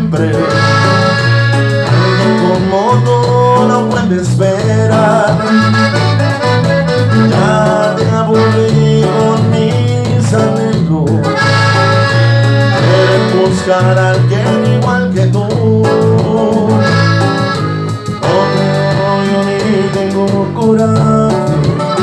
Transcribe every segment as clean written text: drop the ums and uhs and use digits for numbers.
siempre. Alguien como tú no puede esperar. Ya te aburrí con mis anhelos. Quieres buscar a alguien igual que tú. No yo ni tengo coraje.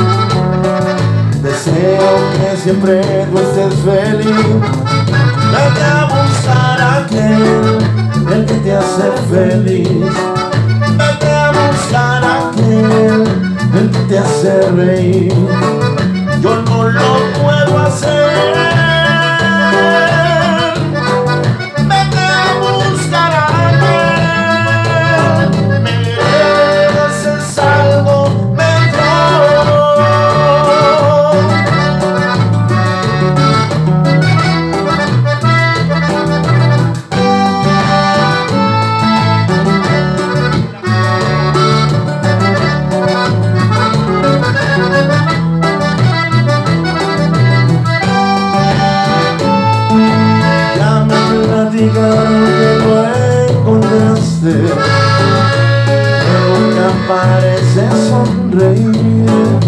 Deseo que siempre tú estés feliz. Vete a buscar a aquel, el que te hace feliz. Vete a buscar a aquel, el que te hace reír. Yo no lo puedo hacer. Vete a buscar a aquel, mereces algo mejor. Que lo encontraste, pero nunca parece sonreír.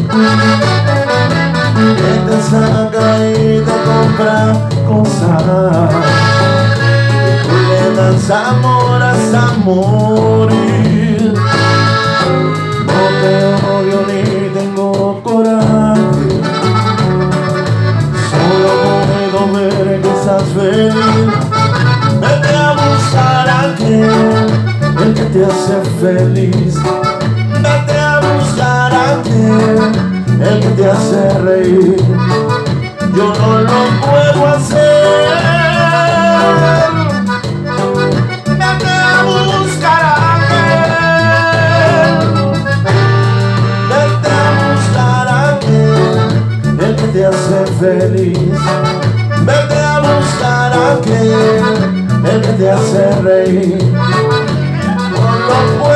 Que te saca y te compra cosas, y tú le das amor hasta morir. No te odio ni tengo coraje, solo puedo ver que estás feliz. Vete a buscar a aquel, el que te hace feliz. Vete a buscar a aquel, el que te hace reír. Yo no lo puedo hacer. Vete a buscar a aquel. Vete a buscar a aquel, el que te hace feliz. Vete a buscar a aquel, el que te hace reír. No lo puedo